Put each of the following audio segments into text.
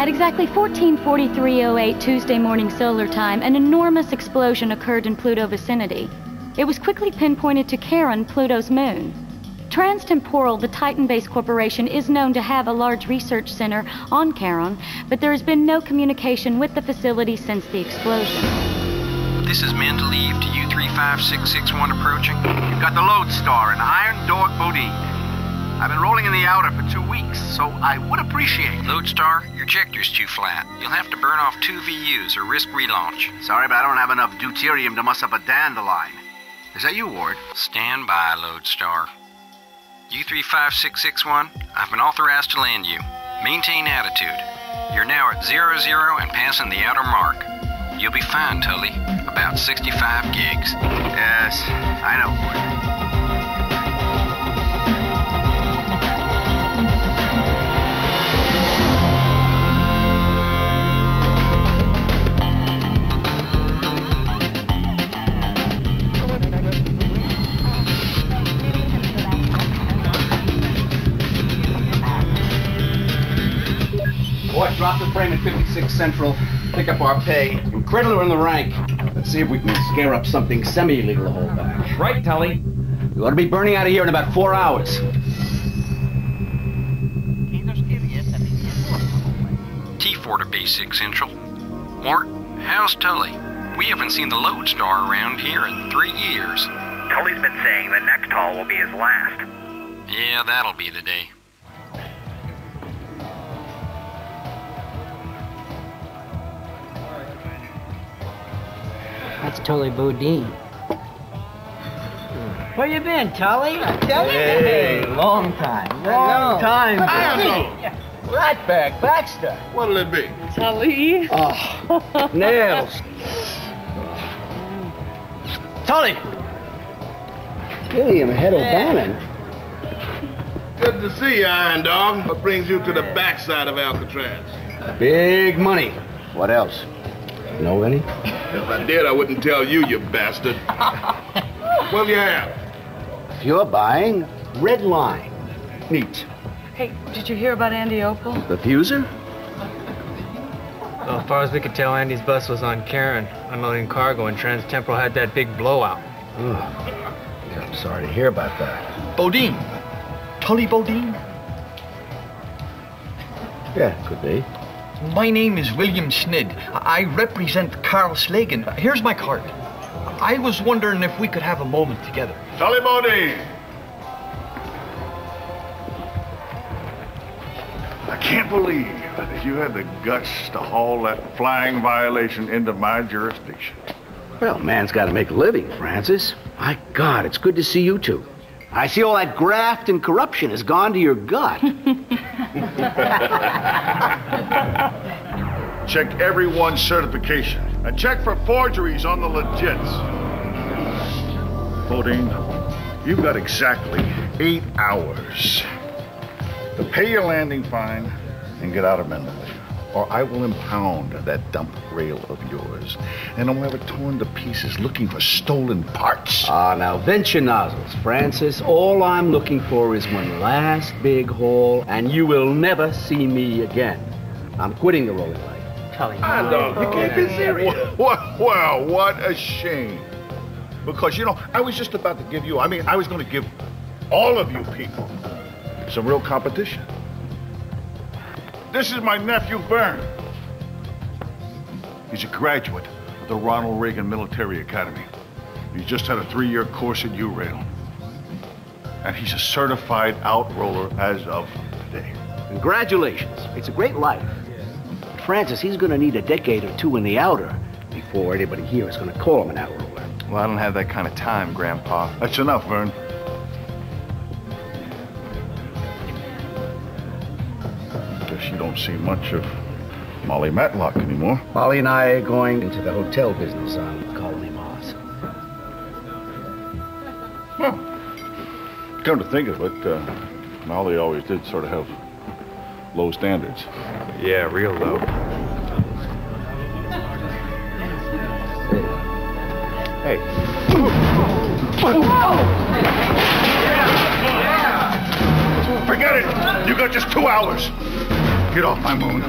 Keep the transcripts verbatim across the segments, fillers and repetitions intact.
exactly fourteen forty-three oh eight Tuesday morning solar time, an enormous explosion occurred in Pluto vicinity. It was quickly pinpointed to Charon, Pluto's moon. Transtemporal, the Titan-based corporation, is known to have a large research center on Charon, but there has been no communication with the facility since the explosion. This is men to leave to U three five six six one approaching. You've got the Loadstar and Iron Dog Bodine. I've been rolling in the outer for two weeks, so I would appreciate... Loadstar, your ejector's too flat. You'll have to burn off two V Us or risk relaunch. Sorry, but I don't have enough deuterium to muss up a dandelion. Is that you, Ward? Stand by, Loadstar. U three five six six one, I've been authorized to land you. Maintain attitude. You're now at zero zero and passing the outer mark. You'll be fine, Tully. About sixty-five gigs. Yes, I know, Ward. Boy, drop the frame at fifty-six Central. Pick up our pay. Incredible in the rank. Let's see if we can scare up something semi-illegal to hold back. Right, Tully. We ought to be burning out of here in about four hours. T four to B six Central. Mort, how's Tully? We haven't seen the Loadstar around here in three years. Tully's been saying the next haul will be his last. Yeah, that'll be the day. That's Tully Bodine. Where you been, Tully? I tell you. Hey, long time. Long time. Ratbag, Baxter. What'll it be? Tully. Oh, nails. Tully. Gilliam ahead of Bannon. Good to see you, Iron Dog. What brings you to the backside of Alcatraz? Big money. What else? Know any? If I did, I wouldn't tell you, you bastard. What'll you have? If you're buying, red line. Neat. Hey, did you hear about Andy Opal? The fuser? Well, as far as we could tell, Andy's bus was on Charon, unloading cargo, and Transtemporal had that big blowout. Oh, yeah, I'm sorry to hear about that. Bodine. Tully Bodine? Yeah, could be. My name is William Snid. I represent Carl Slagan. Here's my card. I was wondering if we could have a moment together. Tully Bodine! I can't believe that you had the guts to haul that flying violation into my jurisdiction. Well, man's got to make a living, Francis. My God, it's good to see you two. I see all that graft and corruption has gone to your gut. Check everyone's certification and check for forgeries on the legits. Bodine, you've got exactly eight hours to pay your landing fine and get out of Mendeley, or I will impound that dump rail of yours, and I'll have it torn to pieces looking for stolen parts. Ah, now vent your nozzles, Francis. All I'm looking for is one last big haul, and you will never see me again. I'm quitting the rolling light. I know, you can't be serious. Well, well, what a shame. Because, you know, I was just about to give you, I mean, I was going to give all of you people some real competition. This is my nephew, Vern. He's a graduate of the Ronald Reagan Military Academy. He just had a three-year course at U-Rail. And he's a certified outroller as of today. Congratulations. It's a great life. Francis, he's going to need a decade or two in the outer before anybody here is going to call him an outroller. Well, I don't have that kind of time, Grandpa. That's enough, Vern. Guess you don't see much of Molly Matlock anymore. Molly and I are going into the hotel business on Colony Mars. Well, come to think of it, uh, Molly always did sort of have low standards. Yeah, real low. Hey. Forget it! You got just two hours. Get off my moon.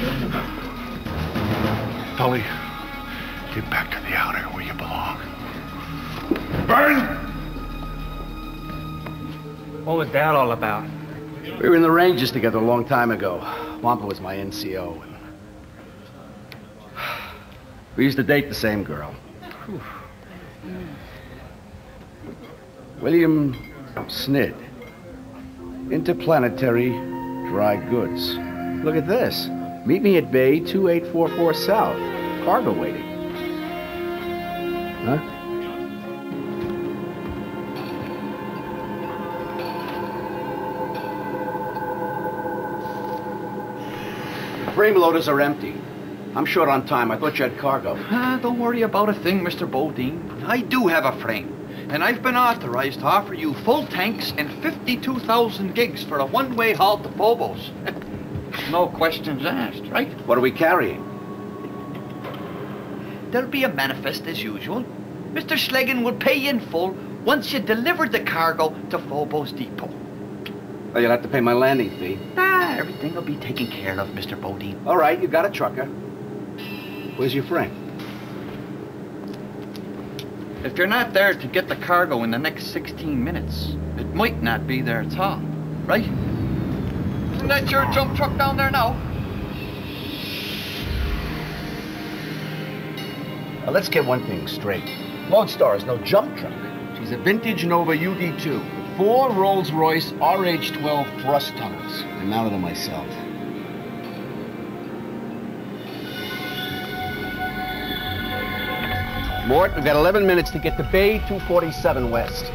Tully, get back to the outer where you belong. Burn! What was that all about? We were in the Rangers together a long time ago. Wompler was my N C O. We used to date the same girl. Whew. William Snid. Interplanetary Dry Goods. Look at this. Meet me at Bay two eight four four South. Cargo waiting. Huh? The frame loaders are empty. I'm short on time. I thought you had cargo. Ah, don't worry about a thing, Mister Bodine. I do have a frame. And I've been authorized to offer you full tanks and fifty-two thousand gigs for a one-way haul to Phobos. No questions asked, right? What are we carrying? There'll be a manifest as usual. Mister Schlegin will pay in full once you deliver the cargo to Phobos Depot. Well, you'll have to pay my landing fee. Ah, everything will be taken care of, Mister Bodine. All right, you got a trucker. Where's your frame? If you're not there to get the cargo in the next sixteen minutes, it might not be there at all, right? Isn't that your jump truck down there now? Now, let's get one thing straight. Loadstar is no jump truck. She's a vintage Nova U D two with four Rolls-Royce R H twelve thrust tunnels. I mounted them myself. Mort, we've got eleven minutes to get to Bay two forty-seven West.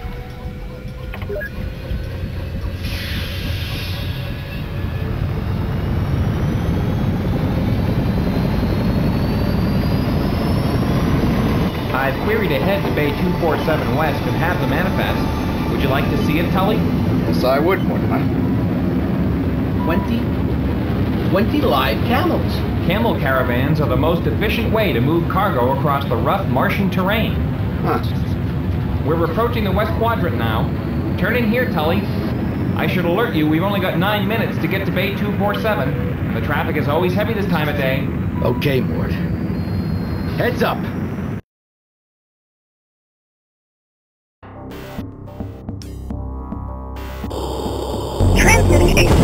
I've queried ahead to Bay two forty-seven West and have the manifest. Would you like to see it, Tully? Yes, I would, Mortimer. Twenty? Twenty live camels. Camel caravans are the most efficient way to move cargo across the rough Martian terrain. Huh. We're approaching the west quadrant now. Turn in here, Tully. I should alert you we've only got nine minutes to get to Bay two forty-seven. The traffic is always heavy this time of day. Okay, Mort. Heads up. Transmitting A C.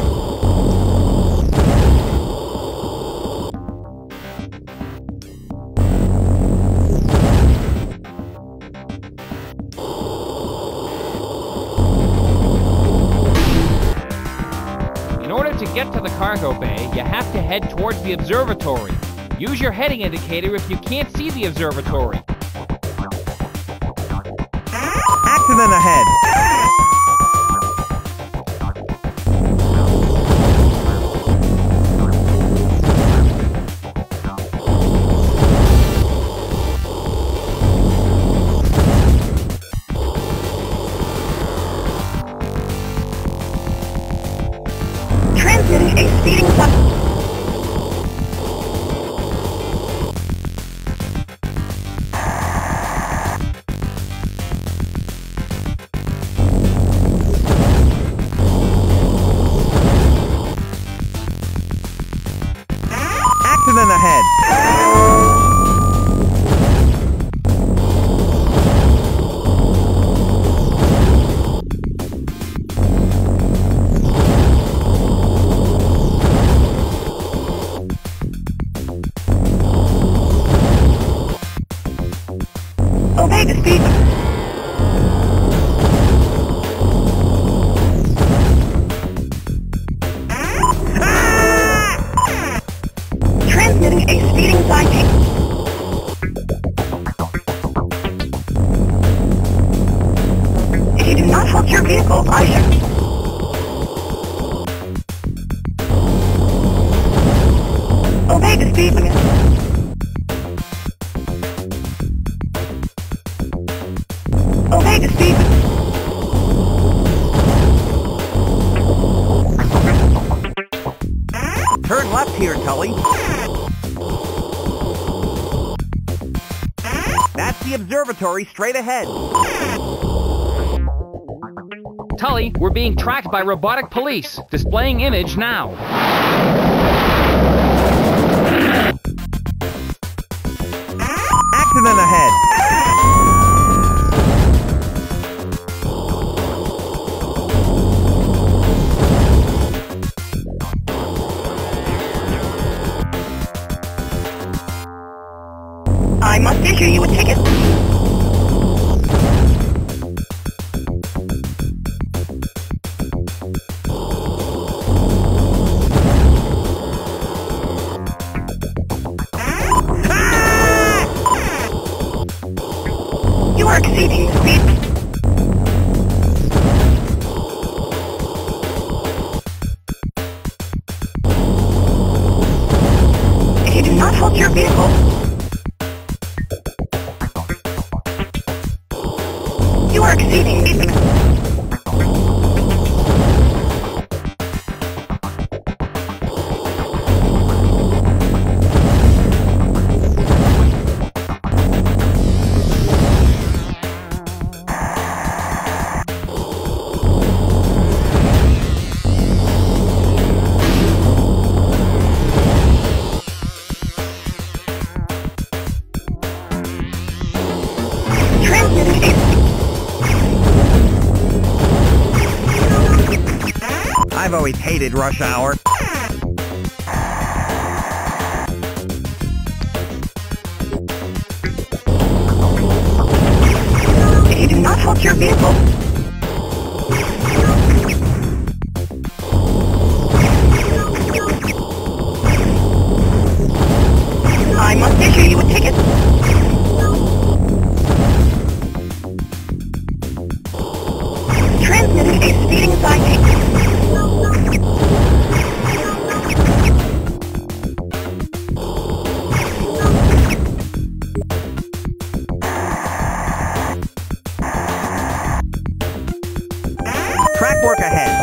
In order to get to the cargo bay, you have to head towards the observatory. Use your heading indicator if you can't see the observatory. Accident ahead! Transmitting a speeding button. Accident ahead! Obey the speed. Transmitting a speeding sighting. If you do not halt your vehicle, I shall... Obey the speed limit. Obey the speed limit. Turn left here, Tully. That's the observatory straight ahead. Tully, we're being tracked by robotic police. Displaying image now. Accident ahead. I must issue you a ticket. You are exceeding the speed. If you do not halt your vehicle, you are exceeding the speed. I've always hated rush hour. If you do not halt your vehicle, I must issue you a ticket. Transmitting a speeding sighting. Track work ahead.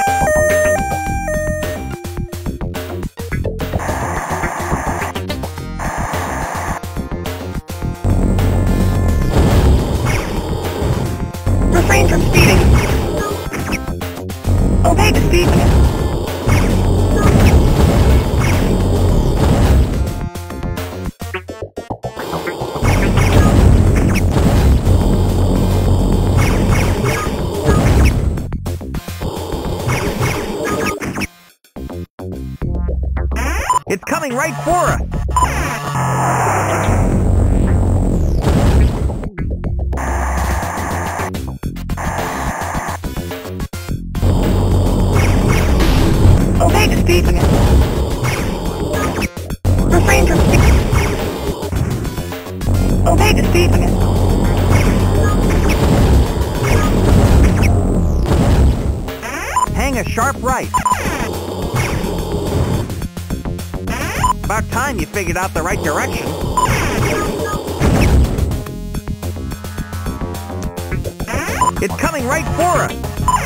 Refrain from speeding. Obey the speed limit. It's coming right for us. Obey the speed limit. Refrain from speeding. Obey the speed limit. Hang a sharp right. About time you figured out the right direction. It's coming right for us.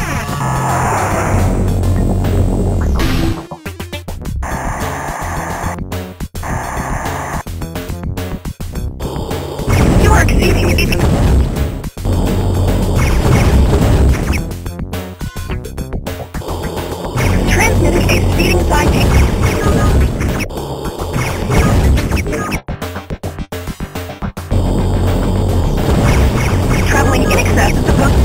You are exceeding the speed limit. Transmitting a speeding sighting. Traveling in excess of the post.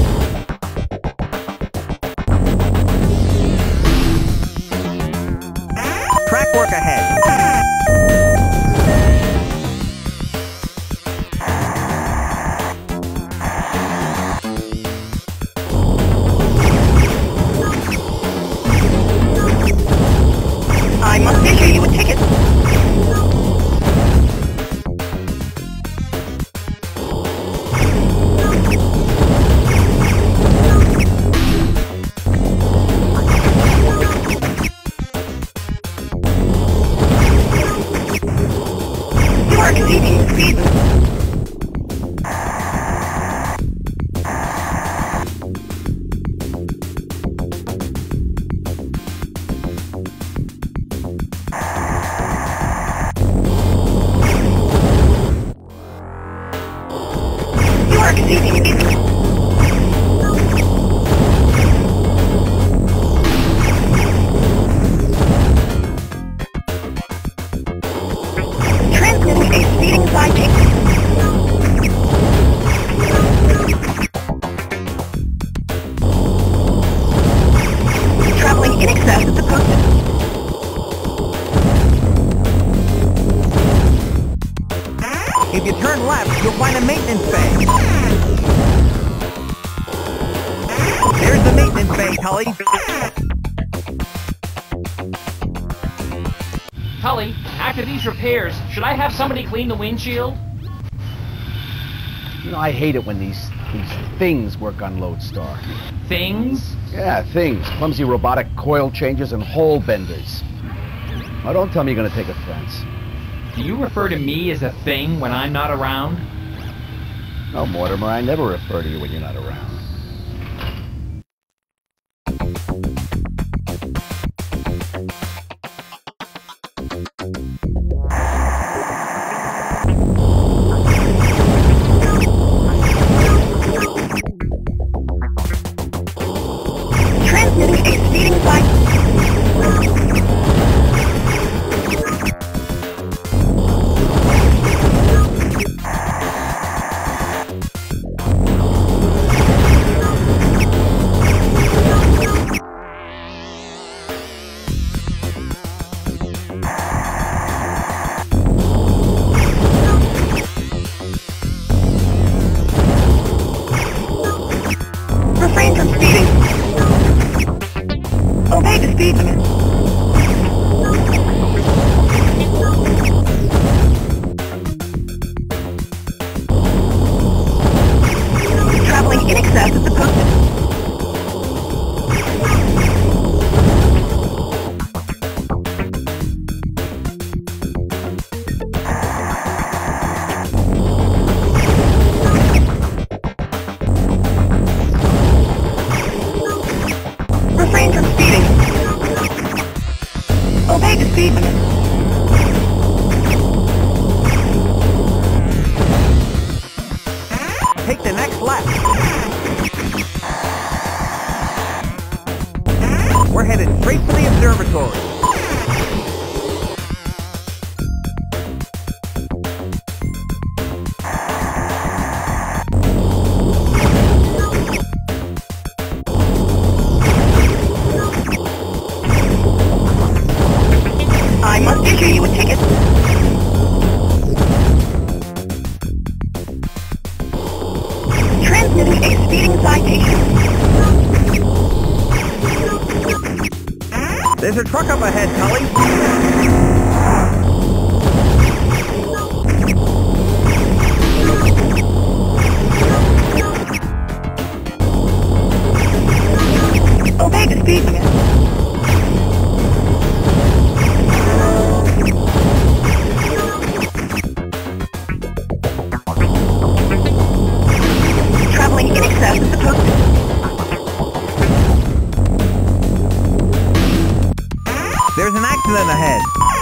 Track work ahead. I must issue you a ticket. You are exceeding the speed limit. You are exceeding the speed limit. find a maintenance bay. There's the maintenance bay, Tully. Tully, after these repairs, should I have somebody clean the windshield? You know, I hate it when these these things work on Loadstar. Things? Yeah, things. Clumsy robotic coil changes and hole benders. Now, don't tell me you're gonna take offense. Do you refer to me as a thing when I'm not around? No, Mortimer, I never refer to you when you're not around. Transmitting a speeding sign. Refrain from speeding. Obey the speed limit. Traveling in excess of the posted. Refrain from speeding. Obey the speed limit. Take the next left. We're headed straight for the observatory. I must issue you a ticket. Transmitting a speeding citation. There's a truck up ahead, Tully. Obey the speed limit. Traveling in excess of the posted. There's an accident ahead.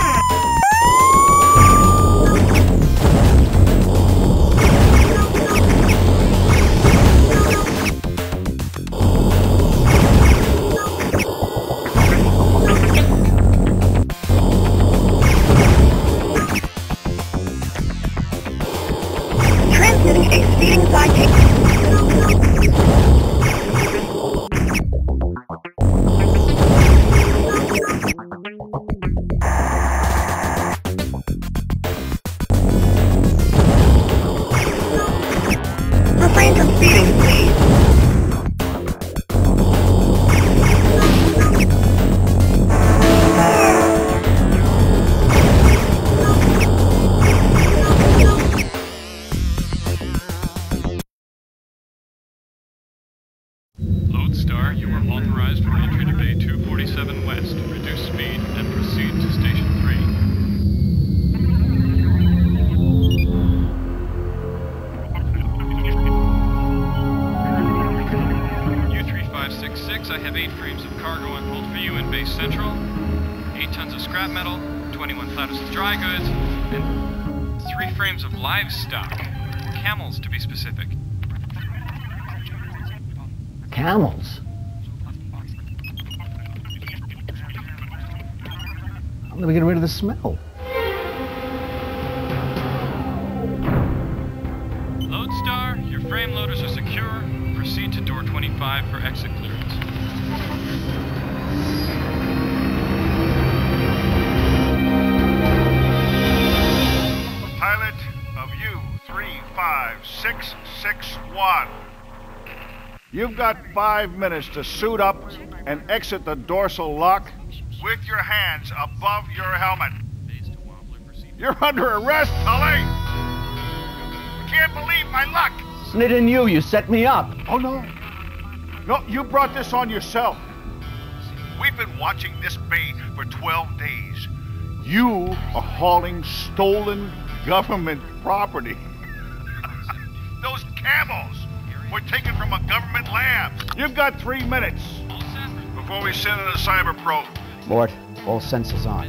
Transmitting a speeding citation. Refrain from speeding, please. Loadstar, you are authorized for entry to Bay two forty-seven West. Reduce speed and proceed to Station three. U three five six six, I have eight frames of cargo on hold for you in Base Central. Eight tons of scrap metal, twenty-one platters of dry goods, and three frames of livestock. Camels, to be specific. Camels? I'm gonna get rid of the smell. Loadstar, your frame loaders are secure. Proceed to door twenty-five for exit clearance. Pilot of U three five five six six one. You've got five minutes to suit up and exit the dorsal lock with your hands above your helmet. You're under arrest, Tully! I can't believe my luck! It isn't you, you set me up. Oh, no. No, you brought this on yourself. We've been watching this bait for twelve days. You are hauling stolen government property. Those camels were taken from a government lab. You've got three minutes before we send in a cyber probe. Mort, all senses on.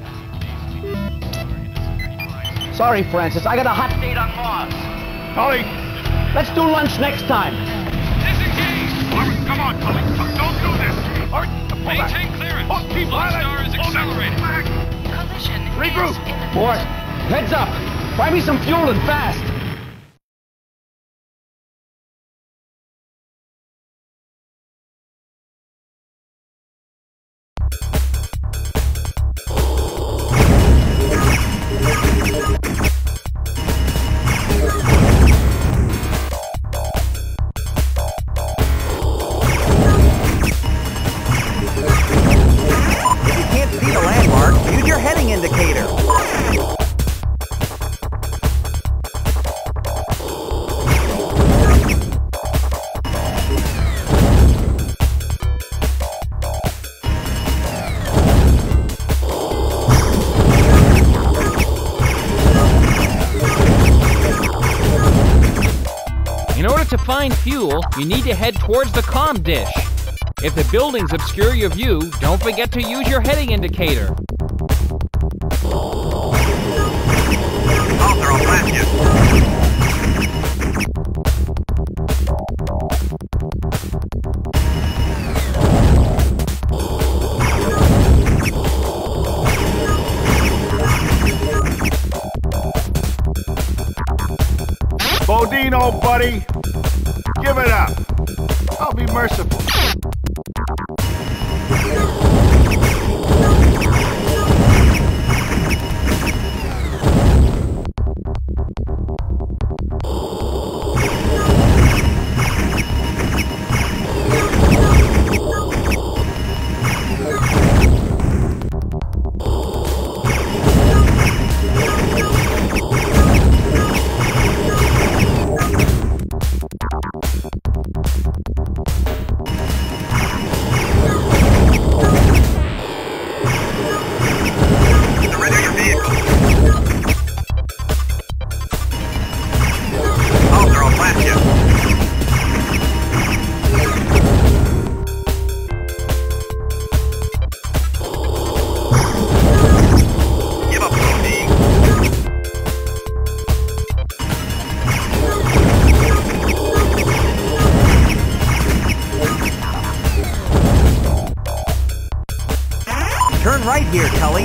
Sorry, Francis, I got a hot date on Mars. Tully! Let's do lunch next time. Disengage! All right, come on, Tully. Don't do this. All right, pull back. Maintain clearance. Oh, keep Loadstar is accelerating. Collision. Regroup. Mort, heads up. Buy me some fuel and fast. Find fuel, you need to head towards the comm dish. If the buildings obscure your view, don't forget to use your heading indicator. Arthur, I'll blast you. Bodine, old buddy. Give it up. I'll be merciful. right here, Tully.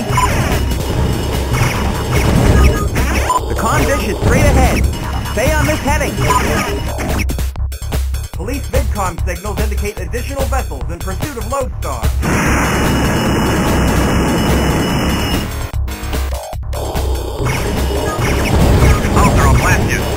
The comm dish is straight ahead. Stay on this heading. Police vidcom signals indicate additional vessels in pursuit of Loadstar. Officer, I'll blast you.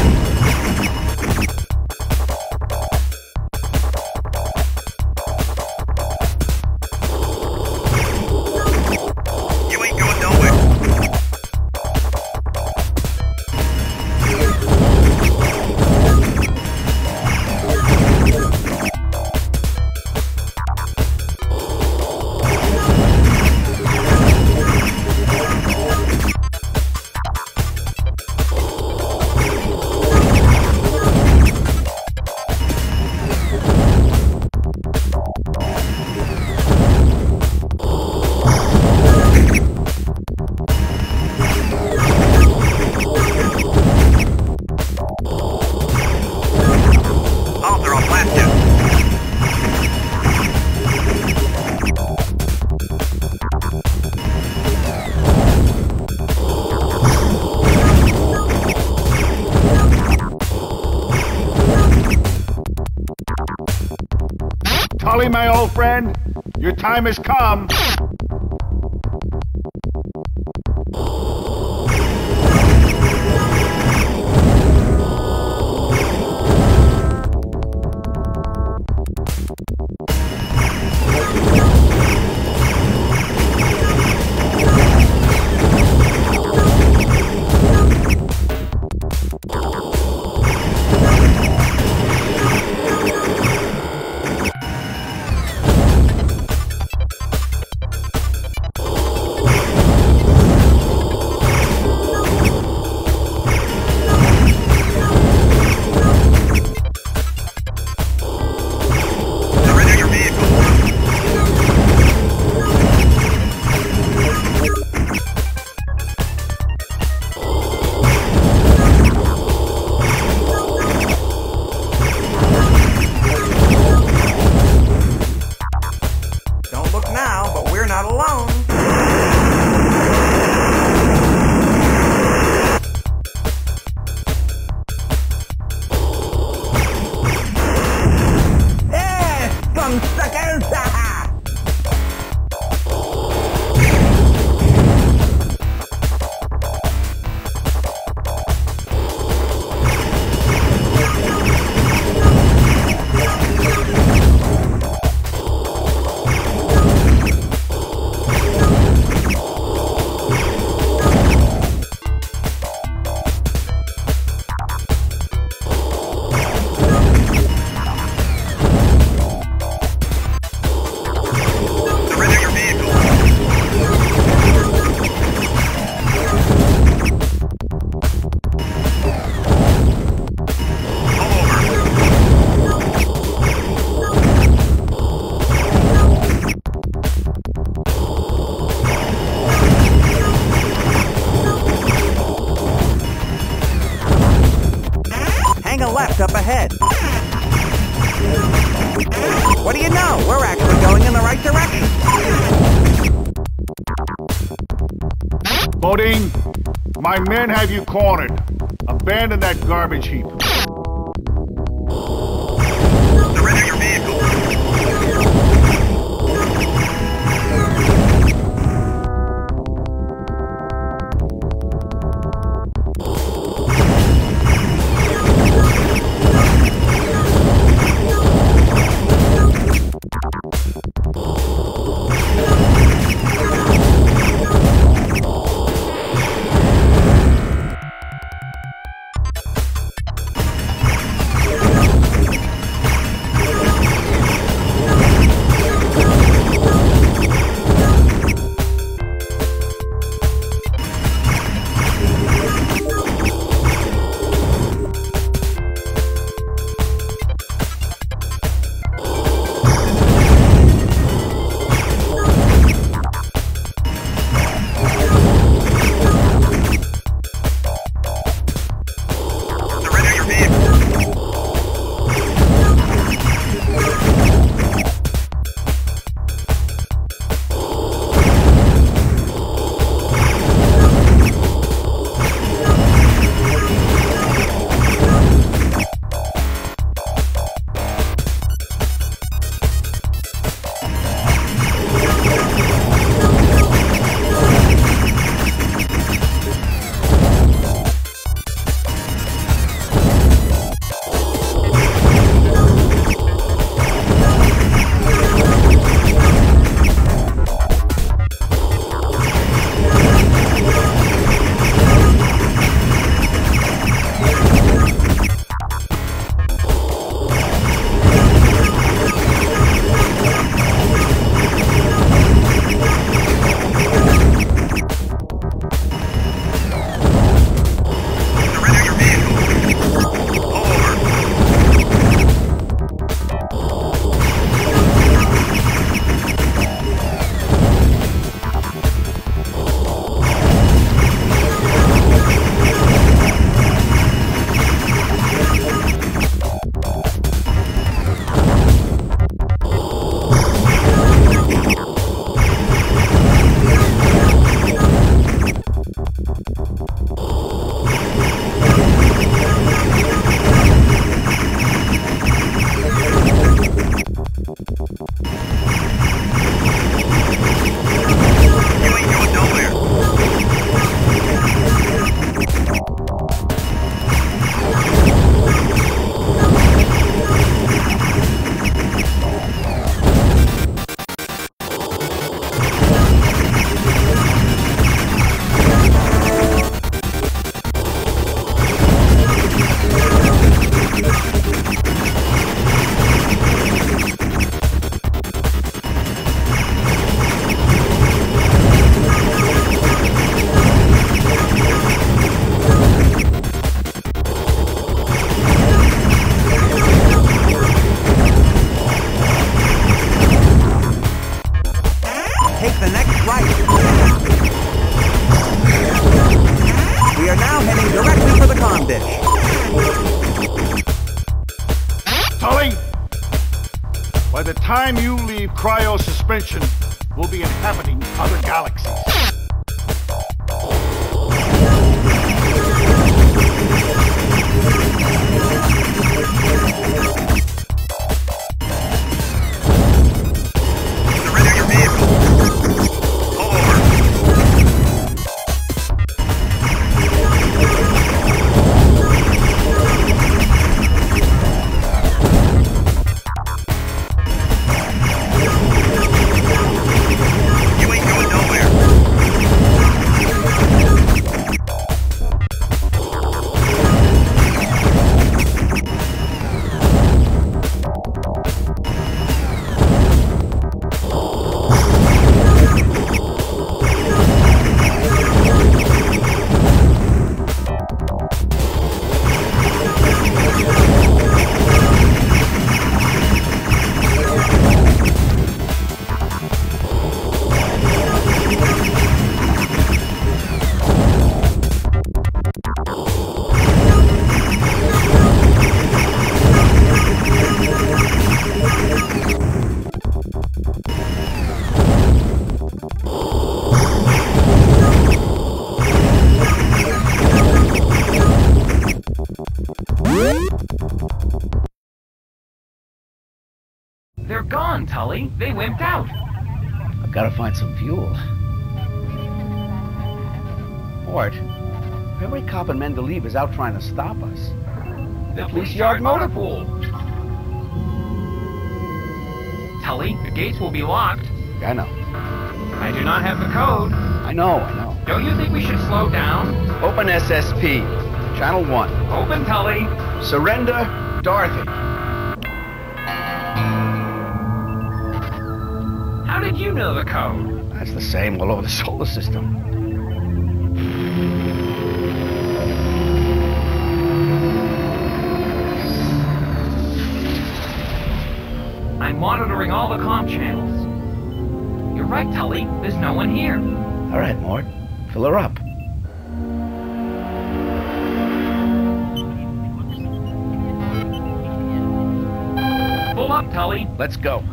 Tully, my old friend, your time has come. up ahead. What do you know? We're actually going in the right direction. Bodine, my men have you cornered. Abandon that garbage heap. Surrender your vehicle. By the time you leave cryo-suspension, we'll be inhabiting other galaxies. Surrender your vehicle. Pull over. You ain't going nowhere. They're gone, Tully. They wimped out. I've got to find some fuel. Mort, every cop in Mendeleev is out trying to stop us. The police yard motor pool. Tully, the gates will be locked. I know. I do not have the code. I know, I know. Don't you think we should slow down? Open S S P. Channel one. Open, Tully. Surrender, Dorothy. How did you know the code? That's the same all over the solar system. I'm monitoring all the comm channels. You're right, Tully. There's no one here. All right, Mort. Fill her up. Pull up, Tully. Let's go.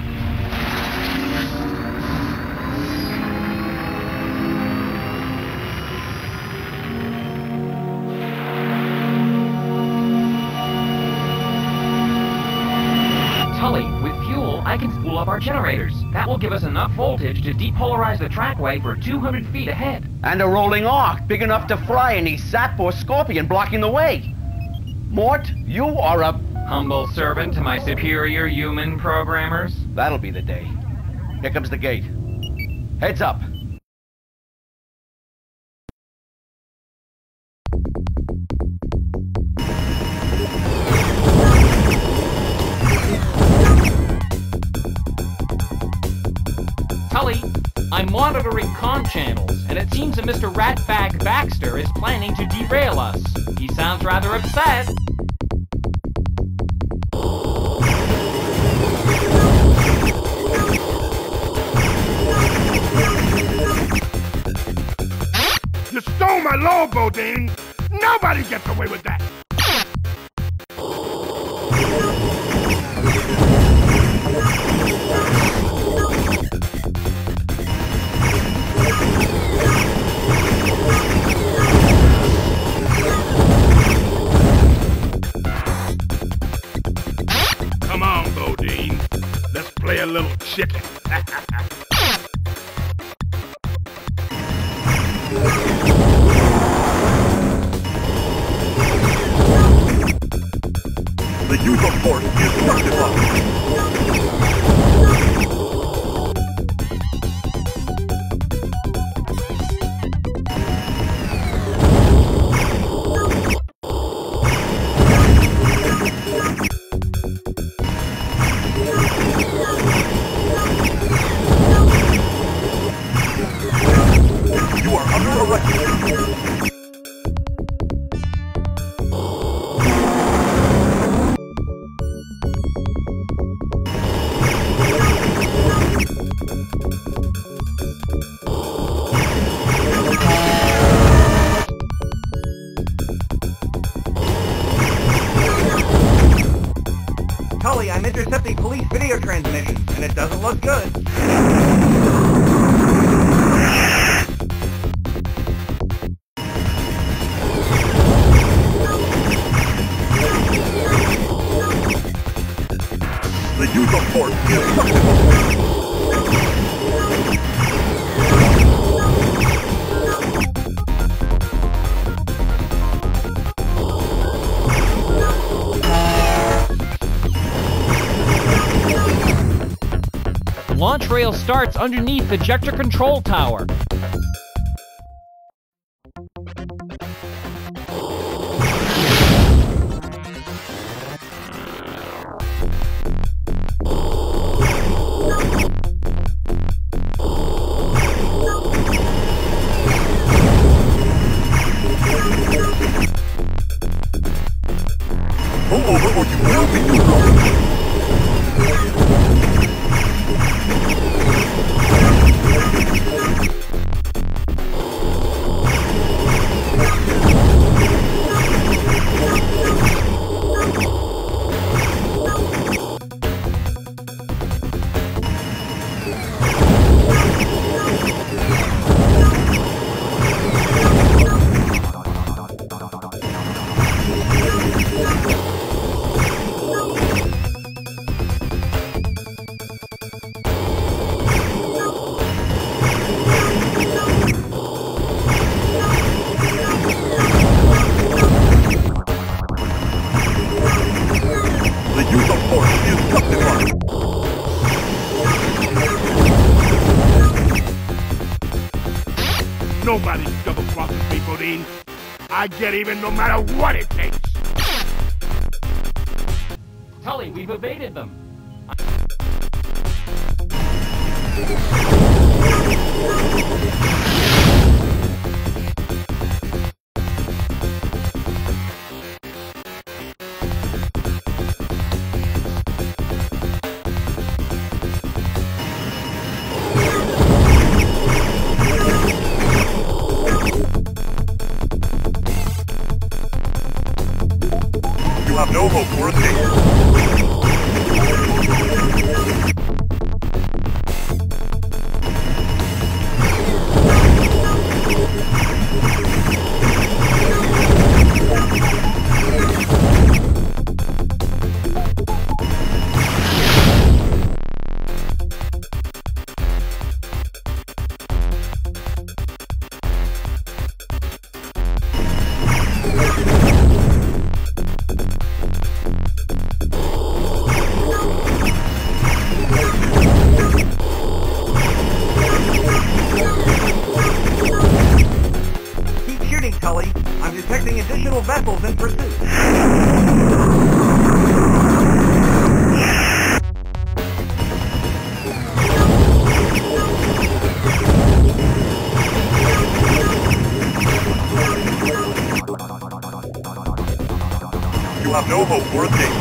Tully, with fuel, I can spool up our generators. That will give us enough voltage to depolarize the trackway for two hundred feet ahead. And a rolling arc, big enough to fry any sap or scorpion blocking the way. Mort, you are a... humble servant to my superior human programmers. That'll be the day. Here comes the gate. Heads up. Tully, I'm monitoring comm channels, and it seems that Mister Ratbag Baxter is planning to derail us. He sounds rather upset. You stole my load, Bodine! Nobody gets away with that! Come on, Bodine. Let's play a little chicken. The use of force is justified. You are under arrest. Tully, I'm intercepting police video transmissions, and it doesn't look good. The use of force is justified. The launch rail starts underneath the ejector control tower. Pull over or you will be neutralized. I get even no matter what it takes. Tully, we've evaded them. You have no hope for escape. Vessels in pursuit. You have no hope for escape.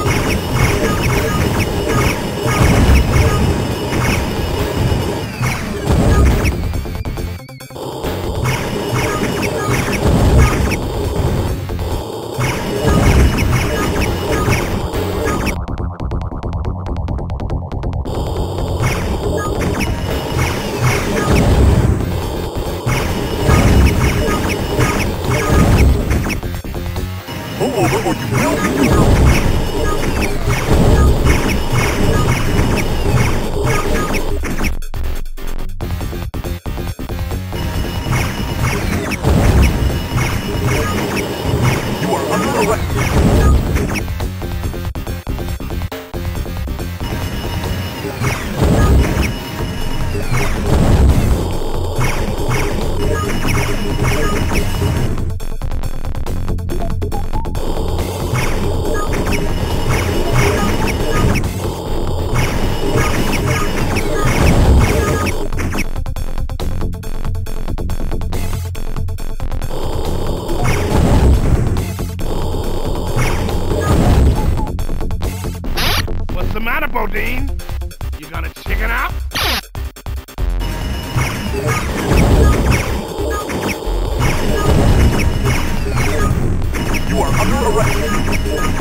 Bodine, you gonna chicken out? You are under arrest.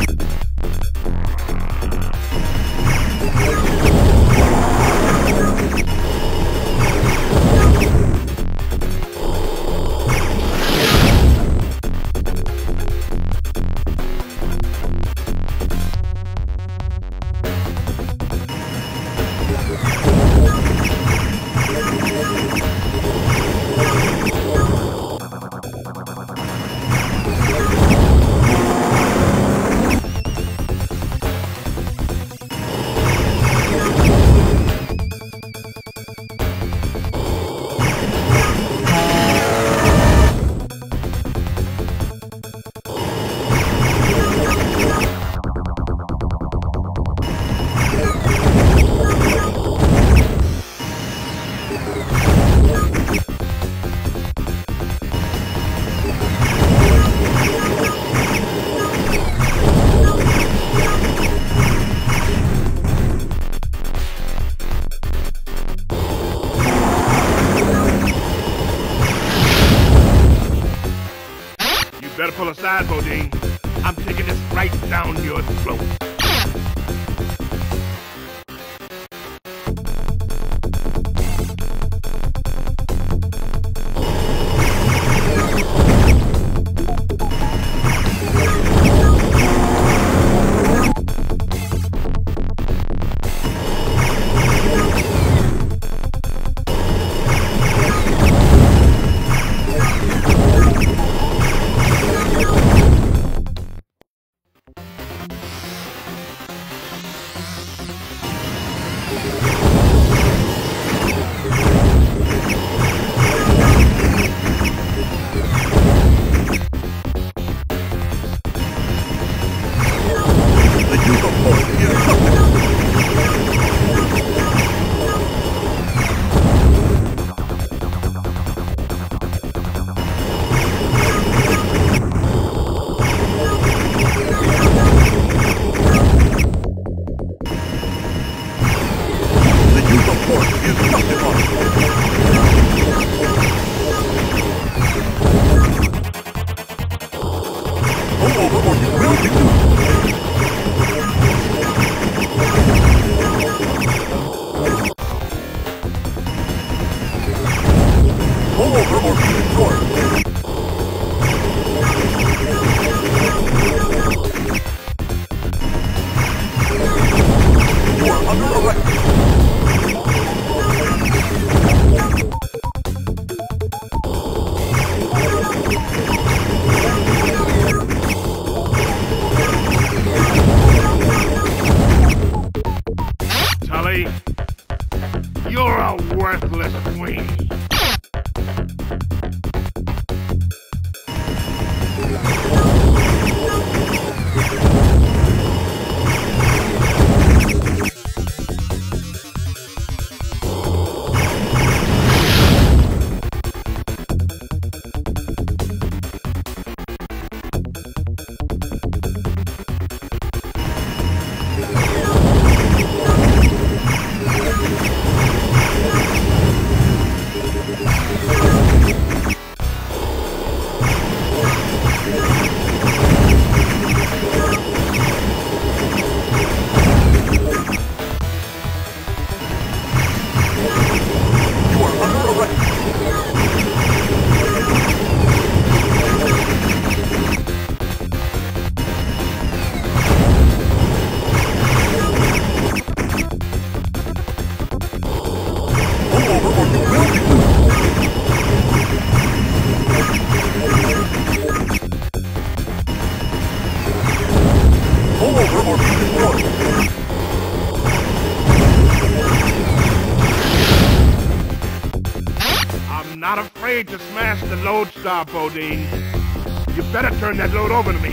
Better pull aside, Bodine. I'm taking this right down your throat. You're a worthless weenie. I'm not afraid to smash the Loadstar, Bodine. You better turn that load over to me.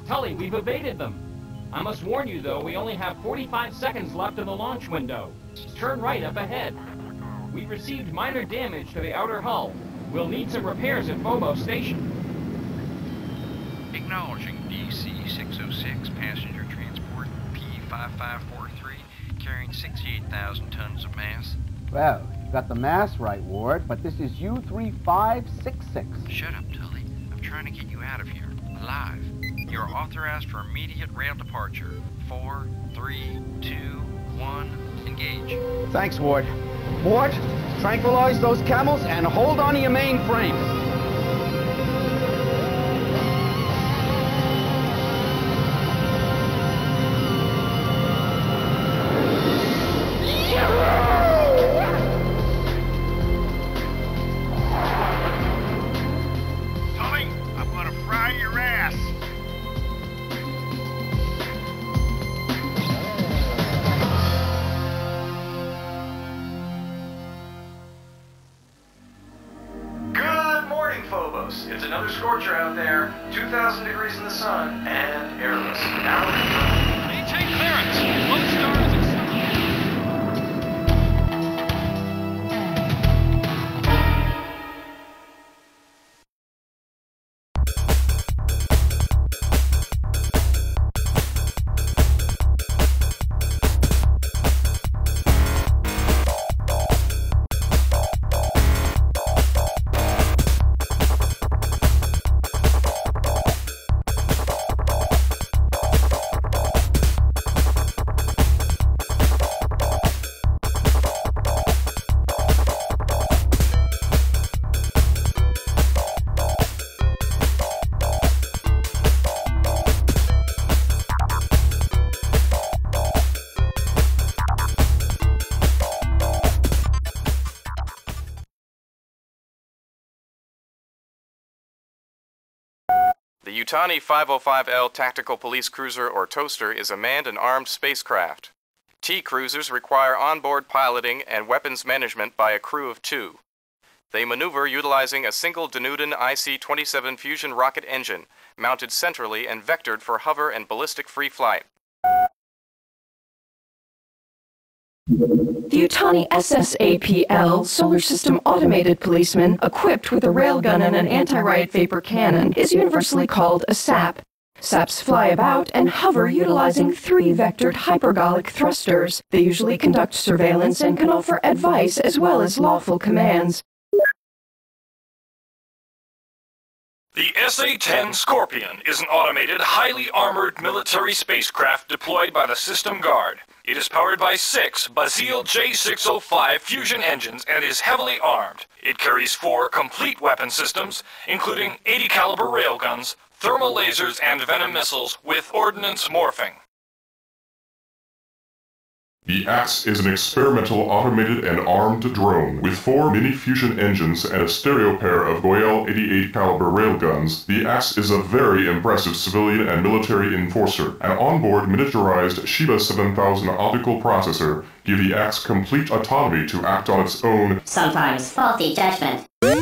Tully, we've evaded them. I must warn you, though, we only have forty-five seconds left in the launch window. Turn right up ahead. We've received minor damage to the outer hull. We'll need some repairs at Phobos Station. Acknowledging D C six oh six, passenger transport P five five four three, carrying sixty-eight thousand tons of mass. Well, you got the mass right, Ward, but this is U three five six six. Shut up, Tully. I'm trying to get you out of here, alive. You're authorized for immediate rail departure. Four, three, two, one, engage. Thanks, Ward. Ward, tranquilize those camels and hold on to your mainframe. Tully, I'm gonna fry your ass. Good morning, Phobos. It's another scorcher out there. two thousand degrees in the sun and airless. Now maintain clearance. Loadstar is accelerating. The Yutani five oh five L Tactical Police Cruiser or Toaster is a manned and armed spacecraft. T-cruisers require onboard piloting and weapons management by a crew of two. They maneuver utilizing a single Denudin I C twenty-seven fusion rocket engine, mounted centrally and vectored for hover and ballistic-free flight. The Yutani S S A P L Solar System Automated Policeman, equipped with a railgun and an anti-riot vapor cannon, is universally called a S A P. S A Ps fly about and hover utilizing three vectored hypergolic thrusters. They usually conduct surveillance and can offer advice as well as lawful commands. The S A ten Scorpion is an automated, highly armored military spacecraft deployed by the System Guard. It is powered by six Bazil J six oh five fusion engines and is heavily armed. It carries four complete weapon systems, including eighty caliber railguns, thermal lasers, and venom missiles with ordnance morphing. The Axe is an experimental automated and armed drone. With four mini-fusion engines and a stereo pair of Goyal eighty-eight caliber railguns, the Axe is a very impressive civilian and military enforcer. An onboard miniaturized Shiba seven thousand optical processor gives the Axe complete autonomy to act on its own, sometimes faulty judgment.